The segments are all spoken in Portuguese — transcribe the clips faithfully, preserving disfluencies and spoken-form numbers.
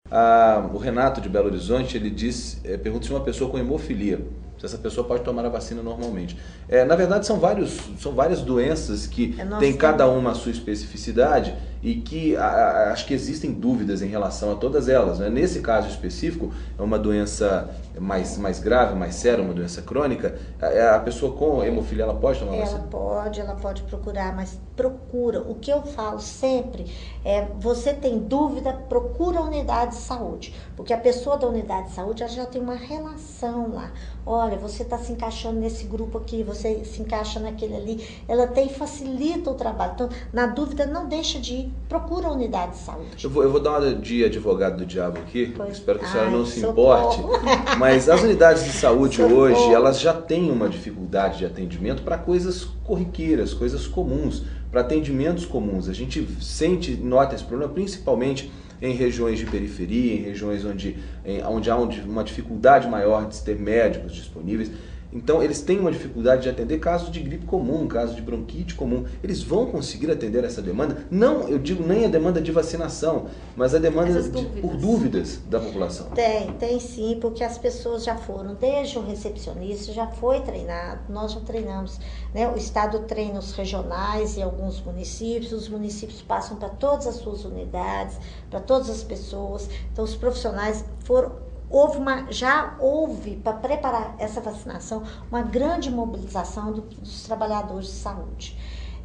Ah, o Renato de Belo Horizonte, ele diz, é, pergunta se uma pessoa com hemofilia, se essa pessoa pode tomar a vacina normalmente. É, na verdade, são, vários, são várias doenças que É, têm cada temos... uma a sua especificidade e que a, a, acho que existem dúvidas em relação a todas elas, né? Nesse caso específico, é uma doença mais, mais grave, mais séria, uma doença crônica. A, a pessoa com hemofilia, ela pode tomar a Ela vacina? pode, ela pode procurar, mas procura. O que eu falo sempre é, você tem dúvida, procura a unidade de saúde. Porque a pessoa da unidade de saúde, ela já tem uma relação lá. Olha, você está se encaixando nesse grupo aqui, você se encaixa naquele ali. Ela tem, facilita o trabalho. Então, na dúvida, não deixa de ir, procura a unidade de saúde. Eu vou, eu vou dar uma de advogado do diabo aqui, Pois, espero que a senhora ai, não se socorro. importe, mas as unidades de saúde Socorro. hoje, elas já têm uma dificuldade de atendimento para coisas corriqueiras, coisas comuns, para atendimentos comuns. A gente sente, nota esse problema principalmente em regiões de periferia, em regiões onde, em, onde há uma dificuldade maior de ter médicos disponíveis. Então, eles têm uma dificuldade de atender casos de gripe comum, casos de bronquite comum. Eles vão conseguir atender essa demanda? Não, eu digo nem a demanda de vacinação, mas a demanda de, por dúvidas da população. Tem, tem sim, porque as pessoas já foram, desde o recepcionista, já foi treinado, nós já treinamos, né? O Estado treina os regionais e alguns municípios, os municípios passam para todas as suas unidades, para todas as pessoas, então os profissionais foram... Houve uma, já houve, para preparar essa vacinação, uma grande mobilização do, dos trabalhadores de saúde.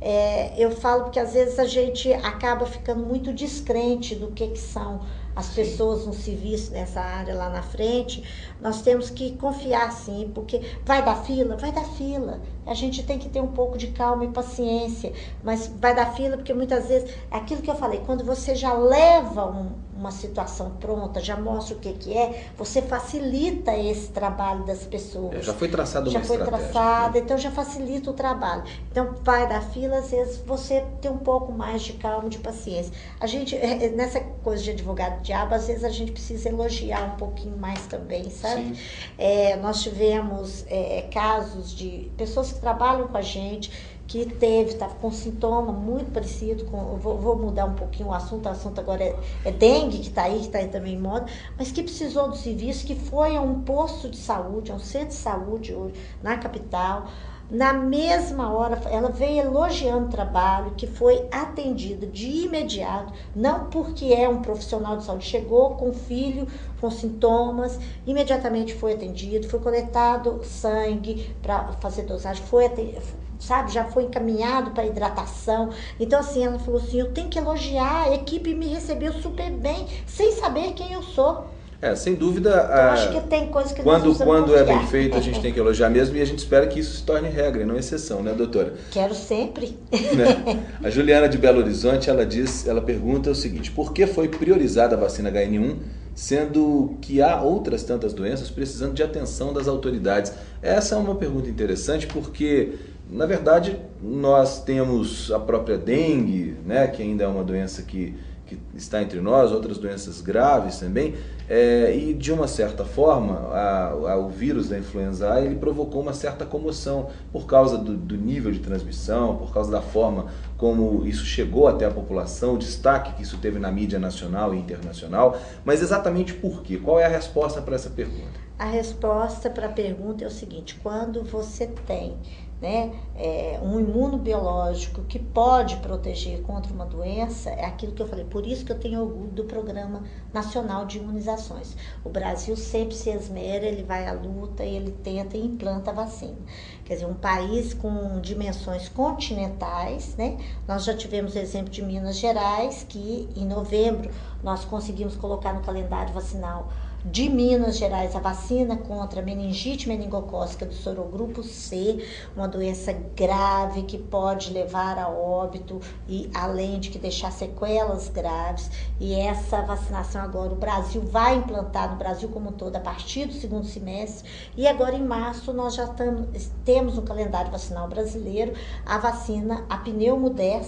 É, eu falo porque às vezes a gente acaba ficando muito descrente do que, que são as pessoas no serviço nessa área lá na frente. Nós temos que confiar sim, porque vai dar fila? Vai dar fila. A gente tem que ter um pouco de calma e paciência, mas vai dar fila porque muitas vezes, é aquilo que eu falei, quando você já leva um, uma situação pronta, já mostra o que, que é, você facilita esse trabalho das pessoas. É, já foi traçada uma Já foi estratégia, traçada, né? Então já facilita o trabalho. Então vai dar fila, às vezes você tem um pouco mais de calma, de paciência. A gente, nessa coisa de advogado diabo, às vezes a gente precisa elogiar um pouquinho mais também, sabe? É, nós tivemos é, casos de pessoas que trabalham com a gente, que teve, estava com sintoma muito parecido com, vou, vou mudar um pouquinho o assunto, o assunto agora é, é dengue, que está aí, que está aí também em moda, mas que precisou do serviço, que foi a um posto de saúde, a um centro de saúde hoje, na capital. Na mesma hora, ela veio elogiando o trabalho, que foi atendida de imediato, não porque é um profissional de saúde, chegou com filho, com sintomas, imediatamente foi atendido, foi coletado sangue para fazer dosagem, foi atendido, sabe, já foi encaminhado para hidratação. Então assim, ela falou assim, eu tenho que elogiar, a equipe me recebeu super bem, sem saber quem eu sou. É, sem dúvida, então, a... acho que tem coisa que quando, nós quando é bem feito, a gente tem que elogiar mesmo, e a gente espera que isso se torne regra, e não exceção, né, doutora? Quero sempre. Né? A Juliana de Belo Horizonte, ela diz, ela pergunta o seguinte: por que foi priorizada a vacina H N um, sendo que há outras tantas doenças precisando de atenção das autoridades? Essa é uma pergunta interessante, porque na verdade nós temos a própria dengue, né, que ainda é uma doença que que está entre nós, outras doenças graves também, é, e de uma certa forma a, a, o vírus da influenza A, ele provocou uma certa comoção por causa do, do nível de transmissão, por causa da forma como isso chegou até a população, o destaque que isso teve na mídia nacional e internacional. Mas exatamente por quê? Qual é a resposta para essa pergunta? A resposta para a pergunta é o seguinte: quando você tem né, é, um imunobiológico que pode proteger contra uma doença, é aquilo que eu falei, por isso que eu tenho orgulho do Programa Nacional de Imunizações. O Brasil sempre se esmera, ele vai à luta, ele tenta e implanta a vacina. Quer dizer, um país com dimensões continentais, né? Nós já tivemos o exemplo de Minas Gerais, que em novembro nós conseguimos colocar no calendário vacinal de Minas Gerais a vacina contra a meningite meningocócica do sorogrupo C, uma doença grave que pode levar a óbito e além de que deixar sequelas graves. E essa vacinação agora o Brasil vai implantar no Brasil como um todo a partir do segundo semestre, e agora em março nós já tamo, temos no calendário vacinal brasileiro a vacina, a pneumo dez,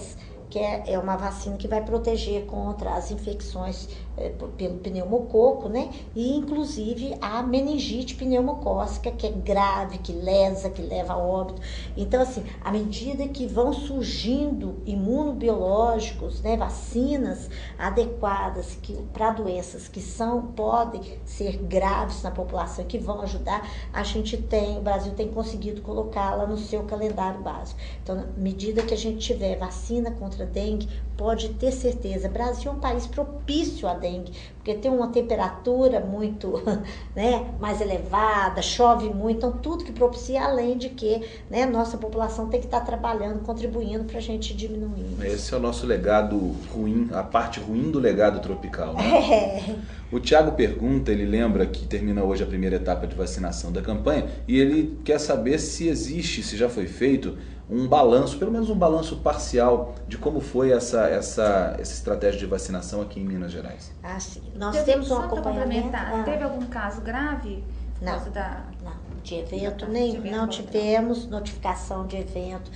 que é, é uma vacina que vai proteger contra as infecções é, pelo pneumococo, né? E inclusive a meningite pneumocócica, que é grave, que lesa, que leva a óbito. Então, assim, à medida que vão surgindo imunobiológicos, né, vacinas adequadas para doenças que são, podem ser graves na população, que vão ajudar, a gente tem, o Brasil tem conseguido colocá-la no seu calendário básico. Então, à medida que a gente tiver vacina contra a dengue, pode ter certeza, o Brasil é um país propício à dengue, porque tem uma temperatura muito, né, mais elevada, chove muito, então tudo que propicia, além de que, né, nossa população tem que estar trabalhando, contribuindo para a gente diminuir. Esse é o nosso legado ruim, a parte ruim do legado tropical, né? É. O Thiago pergunta, ele lembra que termina hoje a primeira etapa de vacinação da campanha e ele quer saber se existe, se já foi feito, um balanço, pelo menos um balanço parcial de como foi essa, essa, essa estratégia de vacinação aqui em Minas Gerais. Ah, sim. Nós teve, temos um só acompanhamento. Ah. Teve algum caso grave? Não, da... não, de evento, nem, de evento não tivemos notificação de evento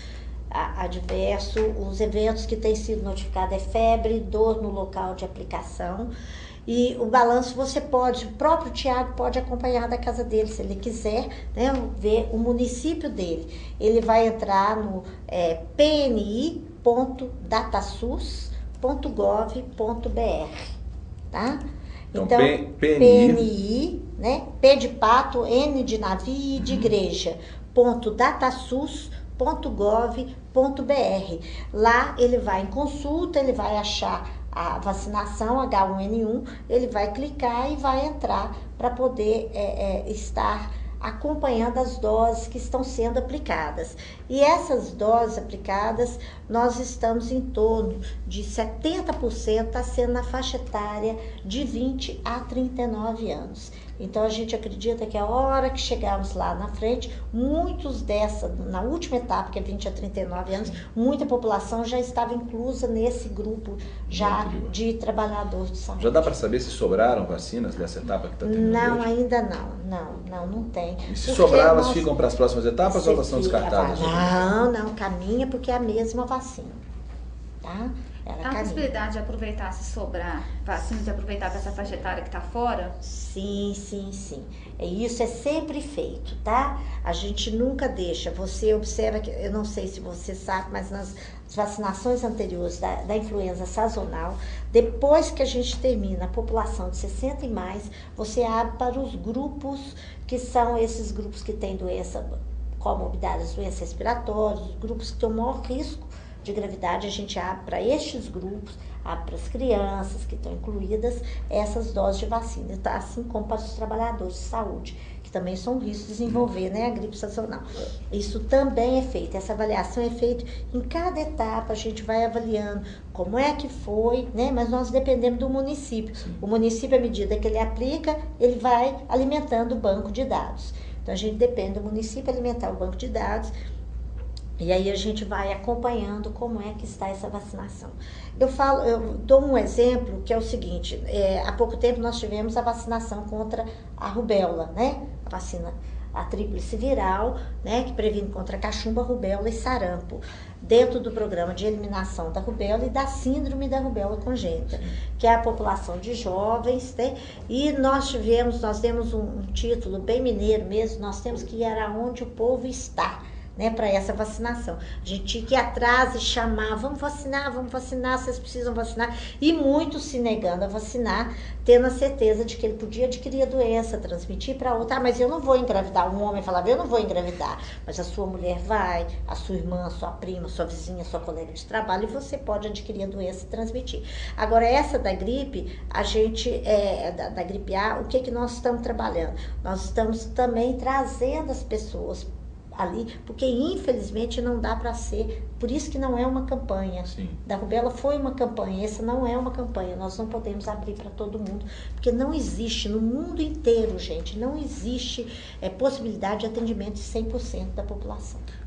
adverso. Os eventos que têm sido notificados é febre, dor no local de aplicação. E o balanço você pode, o próprio Tiago pode acompanhar da casa dele, se ele quiser, né, ver o município dele. Ele vai entrar no é, p n i ponto datasus ponto gov ponto b r, tá? Então, então P- PNI, P N I, né, P de pato, N de navio e de uhum. igreja, ponto datasus ponto gov ponto b r. Lá ele vai em consulta, ele vai achar a vacinação H um N um, ele vai clicar e vai entrar para poder é, é, estar acompanhando as doses que estão sendo aplicadas. E essas doses aplicadas, nós estamos em torno de setenta por cento está sendo na faixa etária de vinte a trinta e nove anos. Então, a gente acredita que a hora que chegarmos lá na frente, muitos dessa, na última etapa, que é vinte a trinta e nove anos, muita população já estava inclusa nesse grupo já de trabalhadores de saúde. Já dá para saber se sobraram vacinas dessa etapa que está terminando Não, hoje? ainda não. Não, não, não tem. E se Porque sobrar, elas nós... ficam para as próximas etapas ou elas são descartadas? Não, não, caminha porque é a mesma vacina, tá? Ela Há a possibilidade de aproveitar, se sobrar vacina, de aproveitar dessa faixa etária que está fora? Sim, sim, sim. Isso é sempre feito, tá? A gente nunca deixa. Você observa que, eu não sei se você sabe, mas nas vacinações anteriores da, da influenza sazonal, depois que a gente termina a população de sessenta e mais, você abre para os grupos que são esses grupos que têm doença, comorbidades, doenças respiratórias, os grupos que têm o maior risco de gravidade, a gente abre para estes grupos, abre para as crianças que estão incluídas essas doses de vacina, tá? Assim como para os trabalhadores de saúde, que também são riscos de desenvolver, né, a gripe sazonal. Isso também é feito, essa avaliação é feita em cada etapa, a gente vai avaliando como é que foi, né, mas nós dependemos do município. O município, à medida que ele aplica, ele vai alimentando o banco de dados. Então, a gente depende do município alimentar o banco de dados. E aí a gente vai acompanhando como é que está essa vacinação. Eu falo, eu dou um exemplo que é o seguinte, é, há pouco tempo nós tivemos a vacinação contra a rubéola, né? A vacina, a tríplice viral, né? Que previne contra a cachumba, rubéola e sarampo, dentro do programa de eliminação da rubéola e da síndrome da rubéola congênita, que é a população de jovens, né? E nós tivemos, nós demos um, um título bem mineiro mesmo, nós temos que ir aonde o povo está, né, para essa vacinação. A gente tinha que ir atrás e chamar, vamos vacinar, vamos vacinar, vocês precisam vacinar. E muitos se negando a vacinar, tendo a certeza de que ele podia adquirir a doença, transmitir para outra. Ah, mas eu não vou engravidar. Um homem falava, eu não vou engravidar. Mas a sua mulher vai, a sua irmã, a sua prima, a sua vizinha, a sua colega de trabalho, e você pode adquirir a doença e transmitir. Agora, essa da gripe, a gente, é, da, da gripe A, o que, que nós estamos trabalhando? Nós estamos também trazendo as pessoas ali, porque infelizmente não dá para ser, por isso que não é uma campanha. Sim. Da rubéola foi uma campanha, essa não é uma campanha, nós não podemos abrir para todo mundo, porque não existe no mundo inteiro, gente, não existe é, possibilidade de atendimento de cem por cento da população.